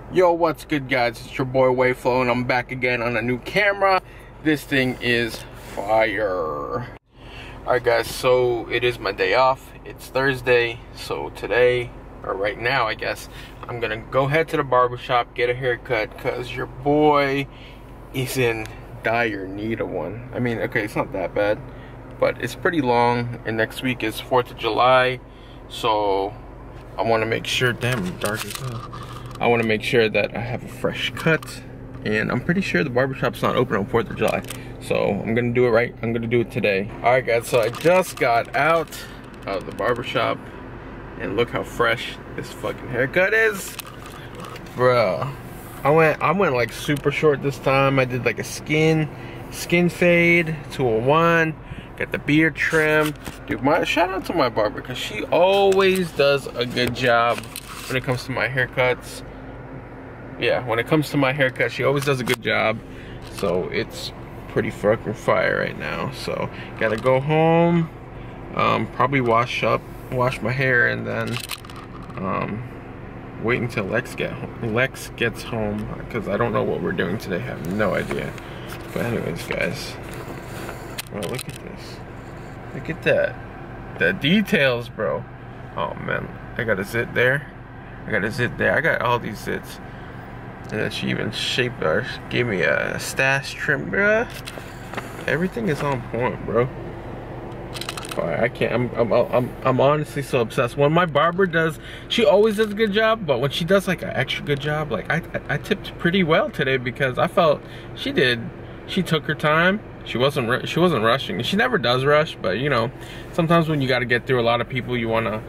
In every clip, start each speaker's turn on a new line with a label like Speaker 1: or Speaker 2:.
Speaker 1: Yo, what's good, guys? It's your boy Wayflow, and I'm back again on a new camera. This thing is fire. Alright guys, so it is my day off. It's Thursday, so today, or right now I guess, I'm gonna go head to the barbershop, get a haircut, cause your boy is in dire need of one. I mean, okay, it's not that bad, but it's pretty long, and next week is 4th of July, so I want to make sure, damn, I'm dark as hell. I want to make sure that I have a fresh cut, and I'm pretty sure the barbershop's not open on 4th of July, so I'm gonna do it right. I'm gonna do it today. All right guys, so I just got out of the barbershop, and look how fresh this fucking haircut is, bro. I went like super short this time. I did like a skin fade to a 1. Got the beard trim. Dude, shout out to my barber, because she always does a good job when it comes to my haircuts. Yeah, when it comes to my haircut, she always does a good job. So it's pretty fucking fire right now. So gotta go home, probably wash my hair, and then wait until Lex gets home, because I don't know what we're doing today. I have no idea. But anyways, guys, well, look at this. Look at that. The details, bro. Oh man, I got a zit there. I got a zit there. I got all these zits. And then she even gave me a stash trim, bruh. Everything is on point, bro. I can't. I'm honestly so obsessed. When my barber does, she always does a good job, but when she does like an extra good job, like I tipped pretty well today, because I felt she took her time. She wasn't rushing. She never does rush, but you know, sometimes when you got to get through a lot of people, you wanna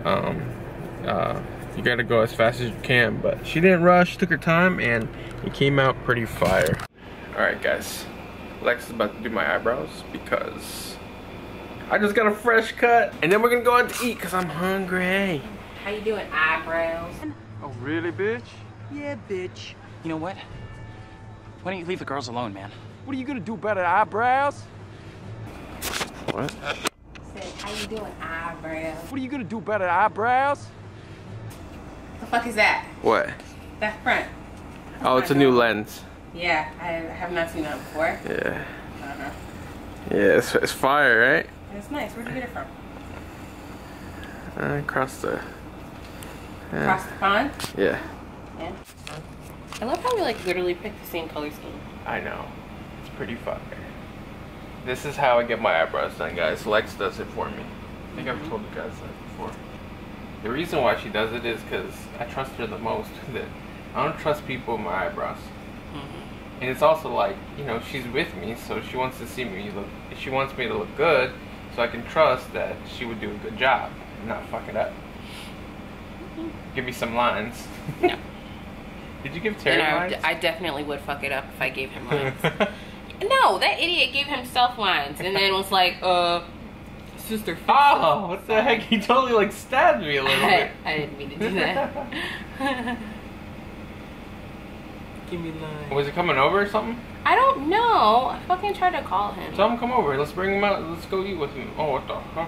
Speaker 1: you gotta go as fast as you can. But she didn't rush, took her time, and it came out pretty fire. Alright guys, Lex is about to do my eyebrows, because I just got a fresh cut, and then we're gonna go out to eat, because I'm hungry.
Speaker 2: How you doing, eyebrows?
Speaker 3: Oh really, bitch?
Speaker 4: Yeah, bitch.
Speaker 3: You know what? Why don't you leave the girls alone, man? What are you gonna do about her eyebrows?
Speaker 1: What?
Speaker 2: Said, how you doing, eyebrows?
Speaker 3: What are you gonna do about her eyebrows?
Speaker 2: The fuck is that?
Speaker 1: What?
Speaker 2: That front.
Speaker 1: Oh, it's a new lens.
Speaker 2: Yeah, I have not seen that before.
Speaker 1: Yeah.
Speaker 2: Uh-huh.
Speaker 1: Yeah, it's fire, right?
Speaker 2: It's nice. Where'd you get it from?
Speaker 1: Across the...
Speaker 2: Across the pond?
Speaker 1: Yeah.
Speaker 2: Yeah. I love how we like literally picked the same color scheme.
Speaker 1: I know. It's pretty fire. This is how I get my eyebrows done, guys. Lex does it for me. I think I've told you guys that before. The reason why she does it is because I trust her the most. That I don't trust people with my eyebrows. And it's also like, you know, she's with me, so she wants to see me look. She wants me to look good, so I can trust that she would do a good job and not fuck it up. Give me some lines.
Speaker 2: No.
Speaker 1: Did you give Terry lines?
Speaker 2: I definitely would fuck it up if I gave him lines. No, that idiot gave himself lines and then was like, sister.
Speaker 1: Oh, what the heck? He totally like stabbed me a little bit.
Speaker 2: I didn't mean to do that.
Speaker 1: Give me lines. Was it coming over or something?
Speaker 2: I don't know. I fucking tried to call him.
Speaker 1: Tell him come over. Let's bring him out. Let's go eat with him. Oh, what the fuck?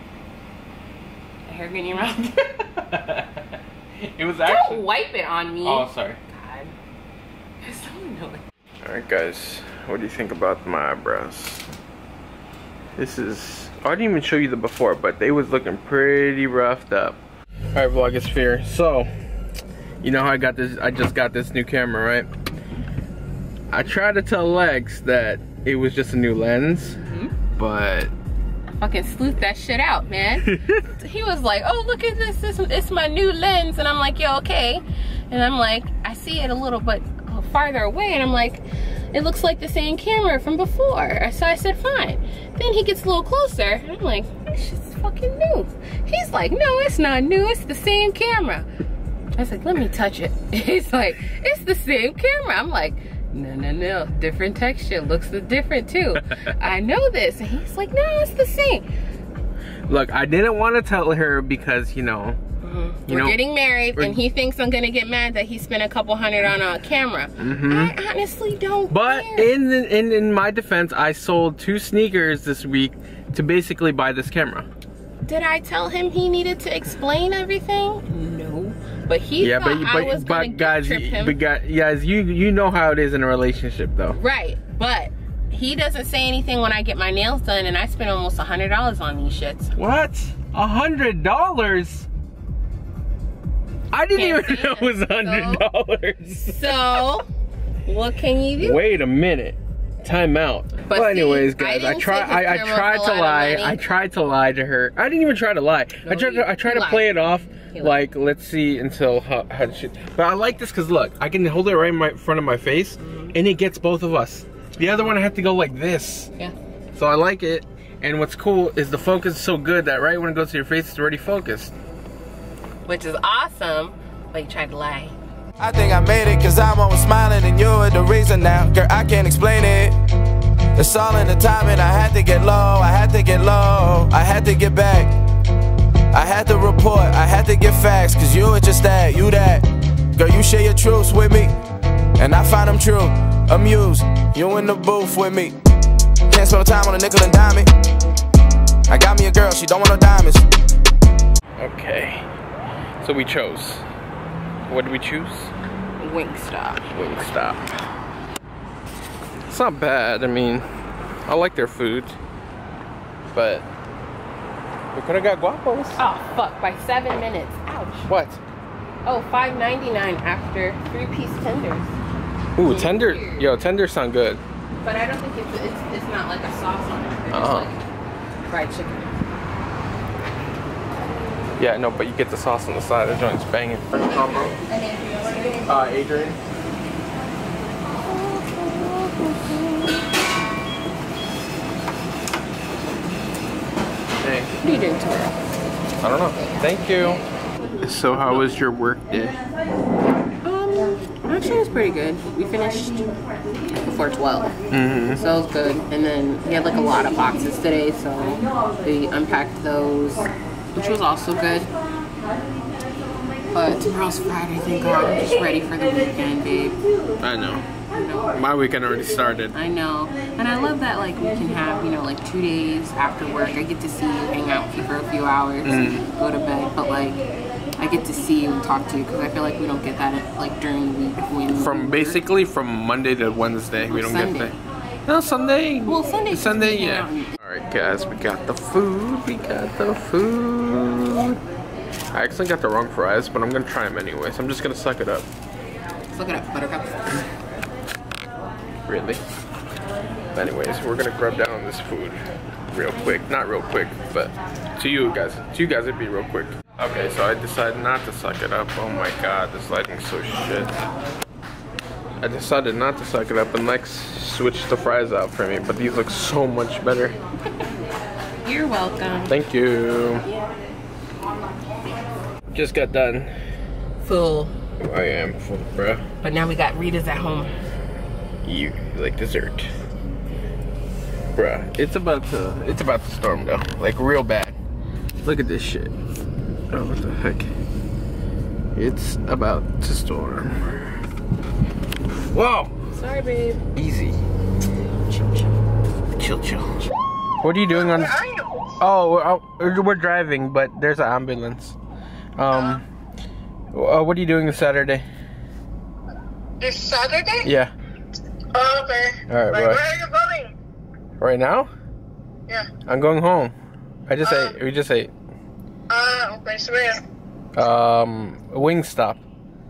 Speaker 2: A hair in your mouth?
Speaker 1: It was actually...
Speaker 2: Don't wipe it on me.
Speaker 1: Oh, sorry.
Speaker 2: God. It's so annoying.
Speaker 1: Alright guys, what do you think about my eyebrows? This is... I didn't even show you the before, but they was looking pretty roughed up. Alright Vlogosphere, so you know how I just got this new camera, right? I tried to tell Lex that it was just a new lens, but
Speaker 2: I fucking sleuthed that shit out, man. He was like, oh, look at this, it's my new lens. And I'm like, yo, okay. And I'm like, I see it a little bit farther away, and I'm like, it looks like the same camera from before. So I said, fine. Then he gets a little closer, and I'm like, this shit's fucking new. He's like, no, it's not new, it's the same camera. I was like, let me touch it. He's like, it's the same camera. I'm like, no, different texture, looks different too. I know this. And he's like, no, it's the same.
Speaker 1: look, I didn't want to tell her because, you know,
Speaker 2: we're getting married, and he thinks I'm gonna get mad that he spent a couple $100 on a camera. I honestly don't
Speaker 1: But
Speaker 2: care.
Speaker 1: in my defense, I sold 2 sneakers this week to basically buy this camera.
Speaker 2: Did I tell him he needed to explain everything? No. But he
Speaker 1: Yeah,
Speaker 2: thought I was gonna
Speaker 1: guys,
Speaker 2: guilt trip him.
Speaker 1: guys, you know how it is in a relationship, though.
Speaker 2: Right, but he doesn't say anything when I get my nails done, and I spend almost $100 on these shits.
Speaker 1: What? $100? I didn't even know it was $100.
Speaker 2: So, what can you do?
Speaker 1: Wait a minute. Time out.
Speaker 2: But
Speaker 1: well, anyways,
Speaker 2: see,
Speaker 1: guys,
Speaker 2: I
Speaker 1: I tried to lie. I tried to lie to her. I didn't even try to lie.
Speaker 2: No,
Speaker 1: I tried to play it off
Speaker 2: You
Speaker 1: like, let's see until how she. But I like this because look, I can hold it right in front of my face, and it gets both of us. The other one I have to go like this.
Speaker 2: Yeah.
Speaker 1: So I like it. And what's cool is the focus is so good that right when it goes to your face, it's already focused.
Speaker 2: Which is awesome, but you tried to lie.
Speaker 4: I think I made it cause I'm always smiling and you're the reason now. Girl, I can't explain it. It's all in the timing. I had to get low, I had to get low, I had to get back. I had to report, I had to get facts, cause you were just that, you that. Girl, you share your truths with me, and I find them true. Amused, you in the booth with me. Can't spend no time on a nickel and dime it. I got me a girl, she don't want no diamonds.
Speaker 1: Okay. So we chose. What did we choose?
Speaker 2: Wingstop.
Speaker 1: Wingstop. It's not bad. I mean, I like their food, but we could have got guapos.
Speaker 2: Oh fuck! By 7 minutes. Ouch.
Speaker 1: What?
Speaker 2: Oh, $5.99 after 3-piece tenders.
Speaker 1: Ooh, tender. Yo, tenders sound good.
Speaker 2: But I don't think it's not like a sauce on it. They're just like fried chicken.
Speaker 1: Yeah, no, but you get the sauce on the side. The joint's banging. Combo. Adrian. Hey.
Speaker 2: What are you doing tomorrow?
Speaker 1: I don't know. Thank you. So how was your work day?
Speaker 2: Actually, it was pretty good. We finished before 12, so it was good. And then we had like a lot of boxes today, so we unpacked those, which was also good. But tomorrow's Friday, thank God. I'm just ready for the weekend, babe.
Speaker 1: I know. My weekend already started.
Speaker 2: I know. And I love that like we can have, you know, like 2 days after work. I get to see you, hang out with you for a few hours, go to bed. But like, I get to see you and talk to you because I feel like we don't get that like during the week. When
Speaker 1: Basically from Monday to Wednesday, we don't
Speaker 2: Sunday.
Speaker 1: get that. No, Sunday.
Speaker 2: Well, Sunday,
Speaker 1: yeah. Alright guys, we got the food. I actually got the wrong fries, but I'm gonna try them anyways. I'm just gonna suck it up.
Speaker 2: Look it up, Buttercup.
Speaker 1: Really? Anyways, we're gonna grub down on this food real quick. Not real quick, but to you guys it'd be real quick. Okay, so I decided not to suck it up. Oh my god, this lighting's so shit. I decided not to suck it up and Lex switched the fries out for me, but these look so much better.
Speaker 2: You're welcome.
Speaker 1: Thank you. Just got done.
Speaker 2: Full.
Speaker 1: I am full, bruh.
Speaker 2: But now we got Rita's at home.
Speaker 1: You like dessert. Bruh, it's about to storm though. Like real bad. Look at this shit. Oh, what the heck? It's about to storm. Whoa!
Speaker 2: Sorry, babe.
Speaker 1: Easy. Chill. What are you doing on? Oh, we're driving, but there's an ambulance. What are you doing this Saturday?
Speaker 5: This Saturday?
Speaker 1: Yeah.
Speaker 5: Oh, okay.
Speaker 1: Alright,
Speaker 5: Where are you going?
Speaker 1: Right now?
Speaker 5: Yeah.
Speaker 1: I'm going home. We just ate.
Speaker 5: Okay, so where?
Speaker 1: Wingstop.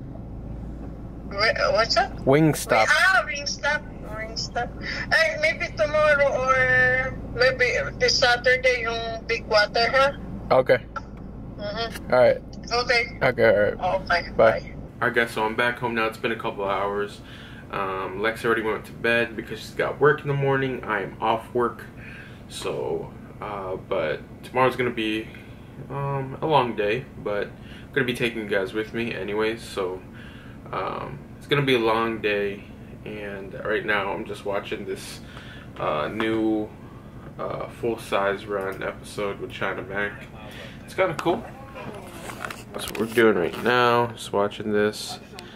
Speaker 5: What's that?
Speaker 1: Wingstop.
Speaker 5: Wingstop. Hey, maybe tomorrow or maybe this Saturday yung big water, huh?
Speaker 1: Okay. Alright.
Speaker 5: Okay.
Speaker 1: Alright.
Speaker 5: Okay.
Speaker 1: Bye. Alright guys, so I'm back home now. It's been a couple of hours. Lex already went to bed because she's got work in the morning. I am off work. So, but tomorrow's gonna be a long day, but I'm gonna be taking you guys with me anyways. So, it's gonna be a long day, and right now I'm just watching this new full-size run episode with China Mac. It's kind of cool. That's what we're doing right now. Just watching this.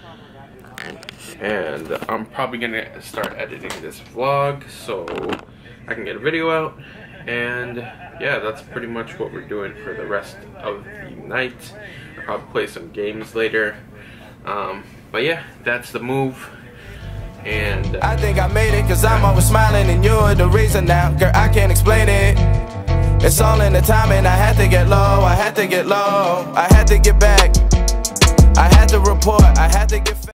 Speaker 1: And I'm probably gonna start editing this vlog so I can get a video out. And yeah, that's pretty much what we're doing for the rest of the night. probably play some games later. But yeah, that's the move. And
Speaker 4: I think I made it, cause I'm always smiling and you're the reason now. Girl, I can't explain it. It's all in the timing. I had to get low, I had to get low, I had to get back, I had to report, I had to get